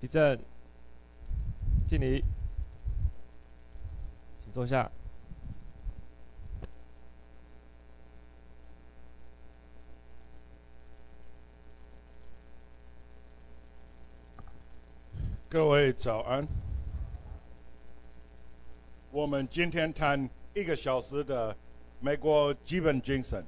立正，敬礼，请坐下。 各位早安。我们今天谈1个小时的美国基本精神。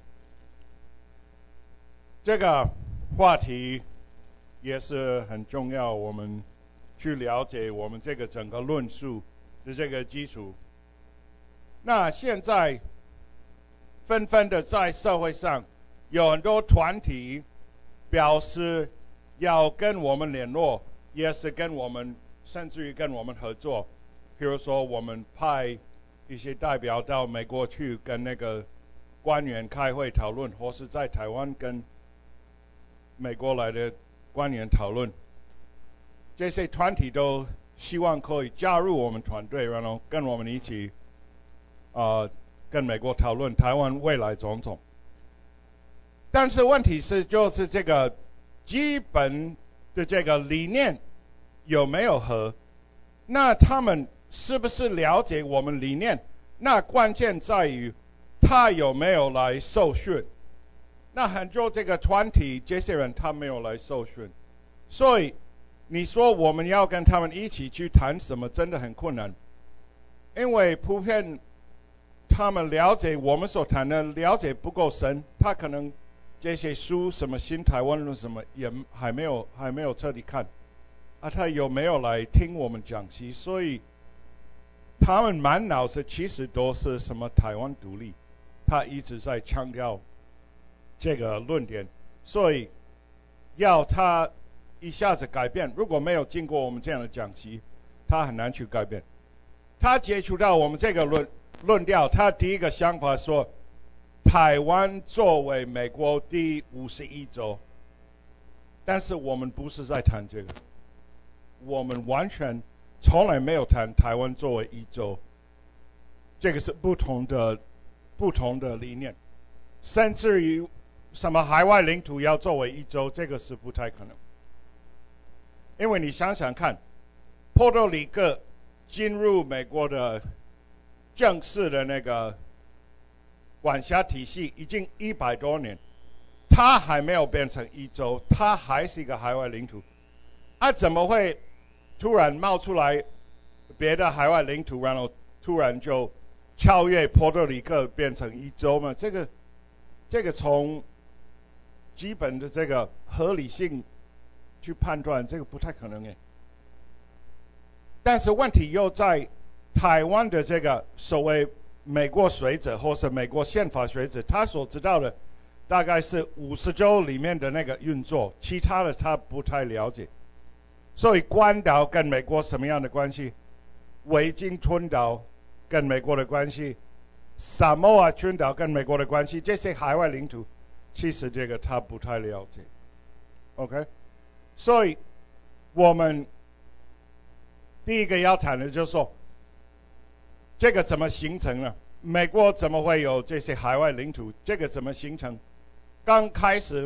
这个话题也是很重要，我们去了解我们这个整个论述的这个基础。那现在纷纷的在社会上有很多团体表示要跟我们联络，也是跟我们甚至于跟我们合作。比如说我们派一些代表到美国去跟那个官员开会讨论，或是在台湾跟美国来的官员讨论。这些团体都希望可以加入我们团队，然后跟我们一起跟美国讨论台湾未来种种。但是问题是，就是这个基本的这个理念有没有合？那他们是不是了解我们理念？那关键在于他有没有来受训。那很多这个团体这些人他没有来受训，所以你说我们要跟他们一起去谈什么，真的很困难。因为普遍他们了解我们所谈的了解不够深，他可能这些书什么新台湾论什么也还没有彻底看他有没有来听我们讲习？所以他们满脑子其实都是什么台湾独立，他一直在强调这个论点，所以要他一下子改变，如果没有经过我们这样的讲习，他很难去改变。他接触到我们这个论调，他第一个想法说，台湾作为美国第51州，但是我们不是在谈这个，我们完全从来没有谈台湾作为一州，这个是不同的理念，甚至于什么海外领土要作为一州，这个是不太可能。因为你想想看，波多黎各进入美国的正式的那个管辖体系已经100多年，它还没有变成一州，它还是一个海外领土。怎么会突然冒出来别的海外领土，然后突然就超越波多黎各变成一州嘛？这个从基本的这个合理性去判断，这个不太可能诶。但是问题又在台湾的这个所谓美国学者或是美国宪法学者，他所知道的大概是50州里面的那个运作，其他的他不太了解。所以关岛跟美国什么样的关系？维京群岛跟美国的关系，萨摩亚群岛跟美国的关系，这些海外领土，其实这个他不太了解。OK， 所以我们第一个要谈的就是说，这个怎么形成呢？美国怎么会有这些海外领土？这个怎么形成？刚开始，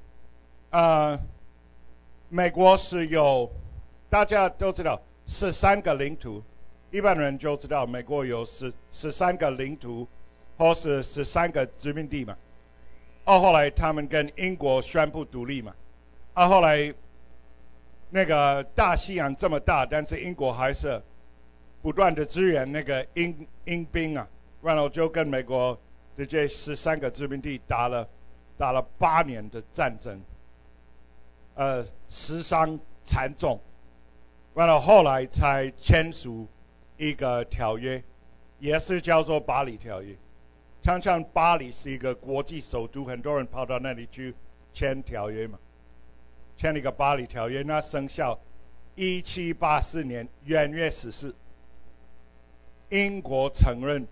美国是有大家都知道13个领土，一般人就知道美国有13个领土，或是13个殖民地嘛。后来他们跟英国宣布独立嘛。后来那个大西洋这么大，但是英国还是不断的支援那个英兵啊，然后就跟美国的这13个殖民地打了8年的战争，死伤惨重，然后后来才签署一个条约，也是叫做巴黎条约。常常巴黎是一个国际首都，很多人跑到那里去签条约嘛，签了一个巴黎条约，那生效1784年元月14，英国承认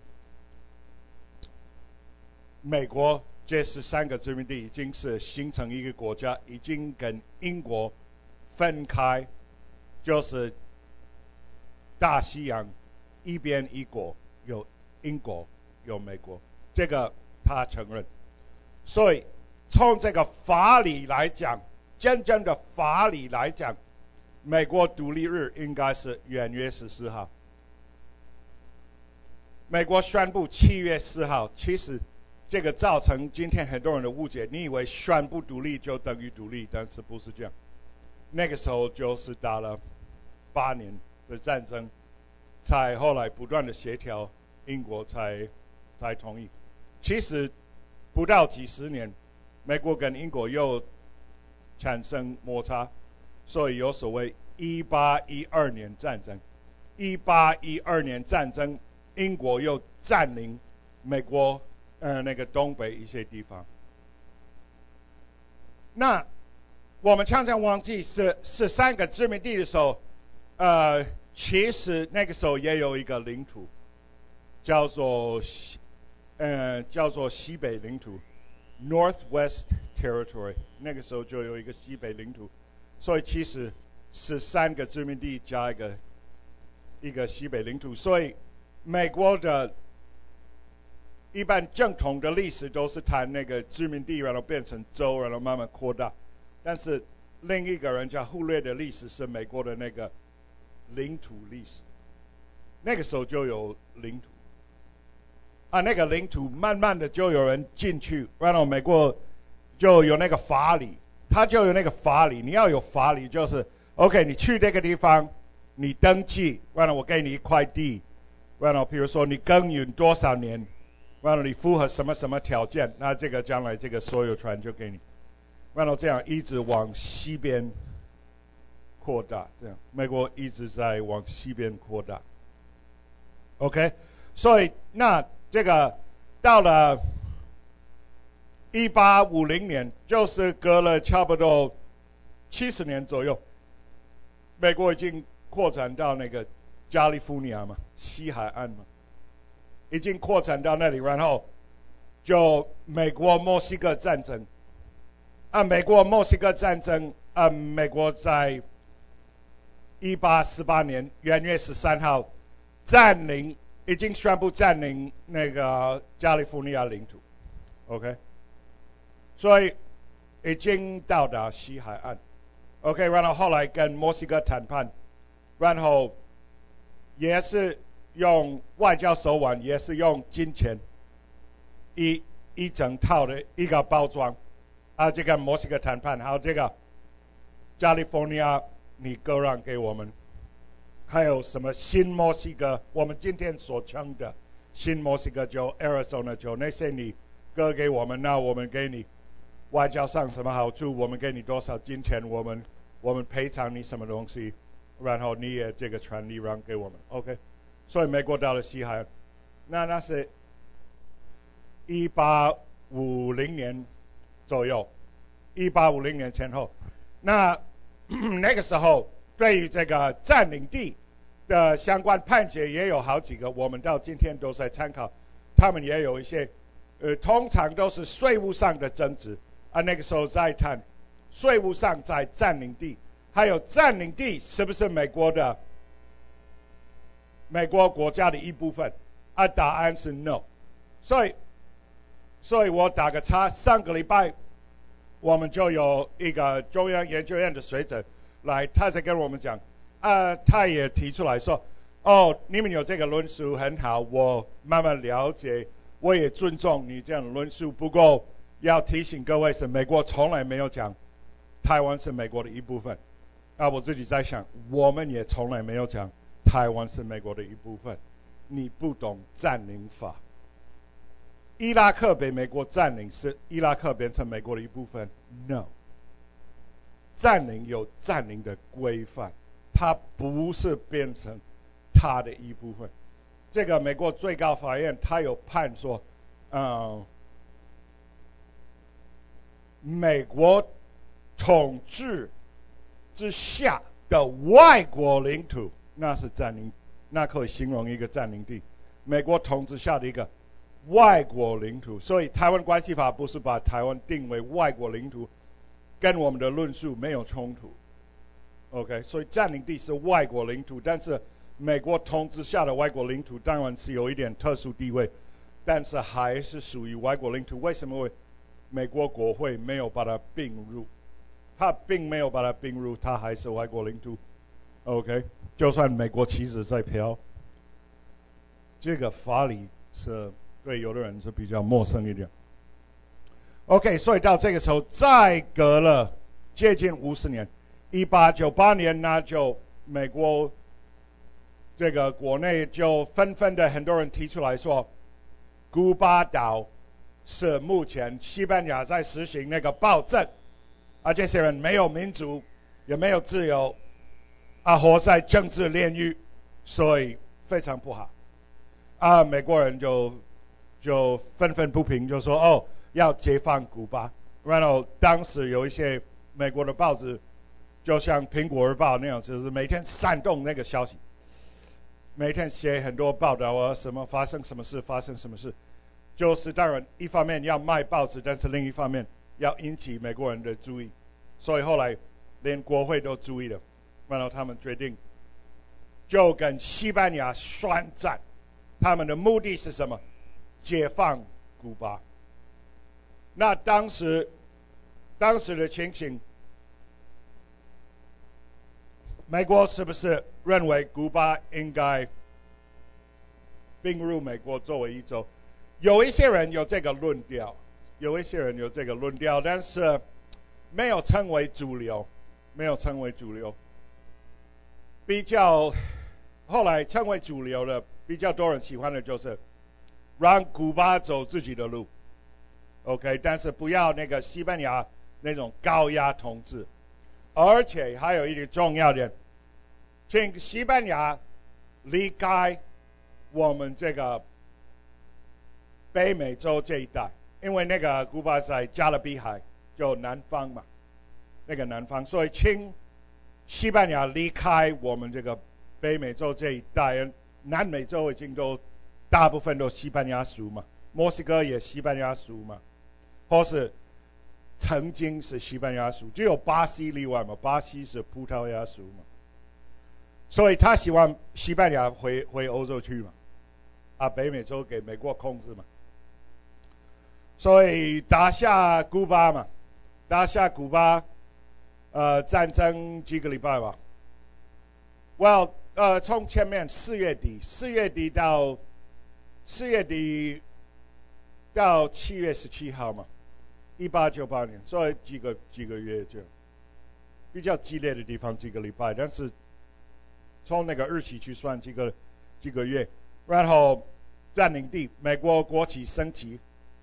美国这13个殖民地已经是形成一个国家，已经跟英国分开，就是大西洋一边一国，有英国有美国，这个他承认。所以从这个法理来讲，真正的法理来讲， 美国独立日应该是元月14号。美国宣布7月4号，其实这个造成今天很多人的误解，你以为宣布独立就等于独立，但是不是这样。那个时候就是打了8年的战争，才后来不断的协调，英国才同意。其实不到几十年，美国跟英国又产生摩擦，所以有所谓1812年战争。1812年战争，英国又占领美国那个东北一些地方。那我们常常忘记是13个殖民地的时候，其实那个时候也有一个领土，叫做西北领土 （Northwest Territory）。那个时候就有一个西北领土，所以其实13个殖民地加一个西北领土。所以美国的一般正统的历史都是谈那个殖民地，然后变成州，然后慢慢扩大。但是另一个人叫忽略的历史是美国的那个领土历史，那个时候就有领土那个领土慢慢的就有人进去，然后美国就有那个法理，他就有那个法理，你要有法理，就是 OK， 你去这个地方，你登记，然后我给你一块地，然后比如说你耕耘多少年，然后你符合什么什么条件，那这个将来这个所有权就给你。然后这样一直往西边扩大，这样美国一直在往西边扩大。OK， 所以那这个到了1850年，就是隔了差不多70年左右，美国已经扩展到那个加利福尼亚嘛，西海岸嘛，已经扩展到那里，然后就美国墨西哥战争。美国墨西哥战争，美国在1848年元月13号已经宣布占领那个加利福尼亚领土 ，OK， 所以已经到达西海岸 ，OK， 然后后来跟墨西哥谈判，然后也是用外交手腕，也是用金钱，一整套的一个包装。这个墨西哥谈判，还有这个加利福尼亚你割让给我们，还有什么新墨西哥，我们今天所称的新墨西哥州、Arizona 州，那些你割给我们，那我们给你外交上什么好处，我们给你多少金钱，我们赔偿你什么东西，然后你也这个权利让给我们 ，OK， 所以美国到了西海岸，那是1850年。左右，1850年前后，那个时候对于这个占领地的相关判决也有好几个，我们到今天都在参考，他们也有一些，通常都是税务上的争执那个时候在谈税务上在占领地，还有占领地是不是美国国家的一部分答案是 no， 所以我打个叉，上个礼拜我们就有一个中央研究院的学者来，他在跟我们讲，他也提出来说，你们有这个论述很好，我慢慢了解，我也尊重你这样的论述，不过要提醒各位是，美国从来没有讲台湾是美国的一部分。我自己在想，我们也从来没有讲台湾是美国的一部分。你不懂占领法。伊拉克被美国占领，是伊拉克变成美国的一部分 ？No， 占领有占领的规范，它不是变成它的一部分。这个美国最高法院它有判说，美国统治之下的外国领土，那是占领，那可以形容一个占领地。美国统治下的一个外国领土，所以台湾关系法不是把台湾定为外国领土，跟我们的论述没有冲突。OK， 所以占领地是外国领土，但是美国统治下的外国领土当然是有一点特殊地位，但是还是属于外国领土。为什么美国国会没有把它并入？它并没有把它并入，它还是外国领土。 OK， 就算美国旗子在飘，这个法理是对有的人是比较陌生一点。OK， 所以到这个时候再隔了接近50年，1898年那就美国这个国内就纷纷的很多人提出来说，古巴岛是目前西班牙在实行那个暴政，而这些人没有民主，也没有自由，活在政治炼狱，所以非常不好。美国人就愤愤不平，就说要解放古巴。然后当时有一些美国的报纸，就像《苹果日报》那样，就是每天煽动那个消息，每天写很多报道什么发生什么事，发生什么事。就是当然一方面要卖报纸，但是另一方面要引起美国人的注意，所以后来连国会都注意了，然后他们决定就跟西班牙宣战。他们的目的是什么？解放古巴。那当时的情形，美国是不是认为古巴应该并入美国作为一州？有一些人有这个论调，但是没有成为主流，比较后来成为主流的，比较多人喜欢的就是让古巴走自己的路 ，OK， 但是不要那个西班牙那种高压统治，而且还有一个重要点，请西班牙离开我们这个北美洲这一带，因为那个古巴在加勒比海，就南方嘛，那个南方，所以请西班牙离开我们这个北美洲这一带，南美洲已经都大部分都西班牙属嘛，墨西哥也西班牙属嘛，或是曾经是西班牙属，只有巴西例外嘛，巴西是葡萄牙属嘛，所以他希望西班牙回欧洲去嘛，北美洲给美国控制嘛，所以打下古巴，战争几个礼拜吧。从前面4月底到7月17号嘛，1898年，所以几个月就比较激烈的地方几个礼拜，但是从那个日期去算几个月，然后占领地美国国旗升旗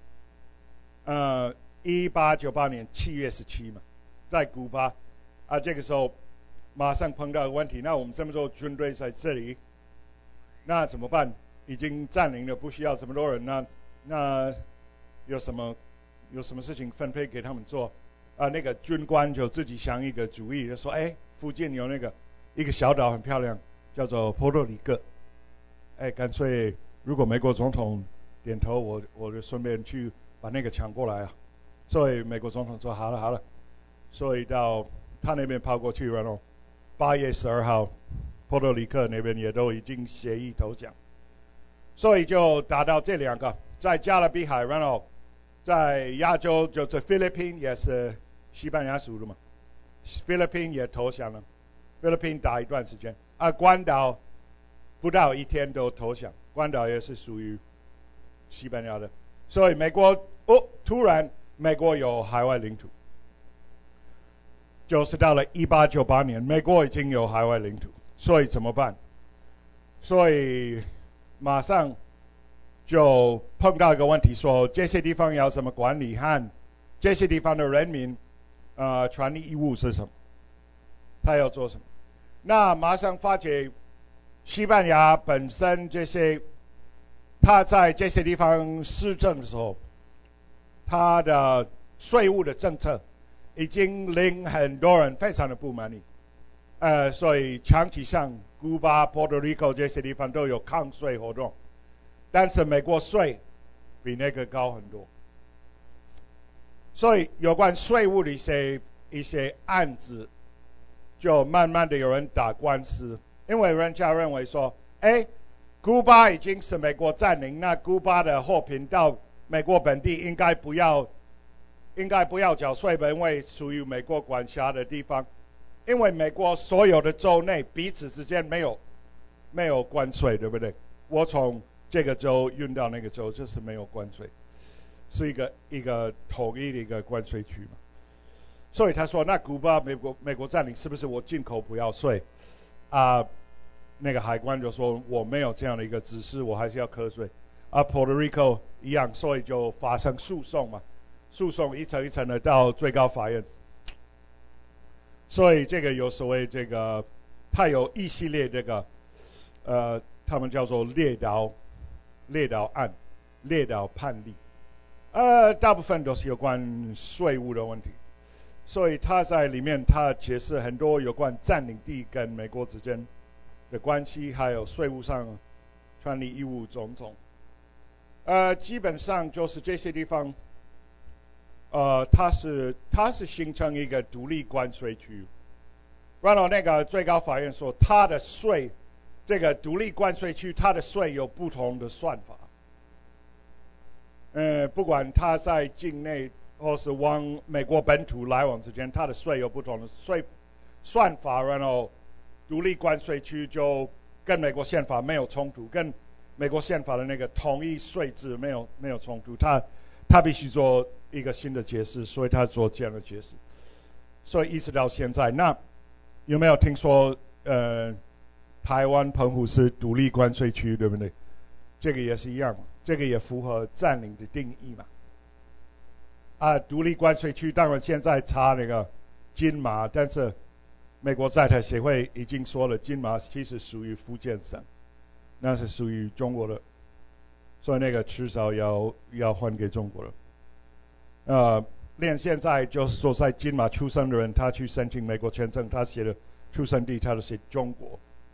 ，1898年7月17嘛，在古巴这个时候马上碰到问题，那我们这么多军队在这里，那怎么办？已经占领了，不需要这么多人，那有什么事情分配给他们做？那个军官就自己想一个主意，就说附近有那个一个小岛很漂亮，叫做波多黎各，干脆如果美国总统点头，我就顺便去把那个抢过来啊。所以美国总统说好了，所以到他那边跑过去，然后8月12号，波多黎各那边也都已经协议投降，所以就打到这两个，在加勒比海，然后在亚洲就是菲律宾也是西班牙属的嘛，菲律宾也投降了，菲律宾打一段时间，关岛不到1天都投降，关岛也是属于西班牙的，所以美国突然美国有海外领土。就是到了1898年，美国已经有海外领土，所以怎么办？所以马上就碰到一个问题，说这些地方要怎么管理和这些地方的人民权利义务是什么？他要做什么？那马上发觉西班牙本身他在这些地方施政的时候，他的税务的政策已经令很多人非常的不满意，所以长期上古巴、波多黎各这些地方都有抗税活动，但是美国税比那个高很多，所以有关税务的一些案子，就慢慢的有人打官司，因为人家认为说，古巴已经是美国占领，那古巴的货品到美国本地应该不要缴税本，因为属于美国管辖的地方， 因为美国所有的州内彼此之间没有关税，对不对？我从这个州运到那个州就是没有关税，是一个统一的一个关税区嘛。所以他说，那古巴美国占领是不是我进口不要税啊？那个海关就说我没有这样的一个指示，我还是要课税。Puerto Rico 一样，所以就发生诉讼嘛，诉讼一层一层的到最高法院。所以这个有所谓这个，它有一系列这个，他们叫做猎岛案、猎岛判例，大部分都是有关税务的问题。所以他在里面他解释很多有关占领地跟美国之间的关系，还有税务上权利义务种种。基本上就是这些地方，它是形成一个独立关税区。然后那个最高法院说，它的税，这个独立关税区，它的税有不同的算法。不管它在境内或是往美国本土来往之间，它的税有不同的税算法。然后独立关税区就跟美国宪法没有冲突，跟美国宪法的那个统一税制没有冲突，他必须做一个新的解释，所以他做这样的解释。所以一直到现在，那有没有听说台湾澎湖是独立关税区，对不对？这个也是一样，这个也符合占领的定义嘛。独立关税区当然现在查那个金马，但是美国在台协会已经说了，金马其实属于福建省。那是属于中国的，所以那个迟早要还给中国的。连现在就是说，在金马出生的人，他去申请美国签证，他写的出生地他都写中国。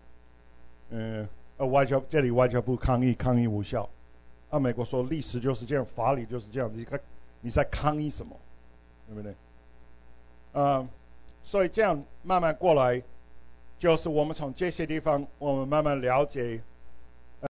这里外交部抗议无效。美国说历史就是这样，法理就是这样，你在抗议什么？对不对？所以这样慢慢过来，就是我们从这些地方，我们慢慢了解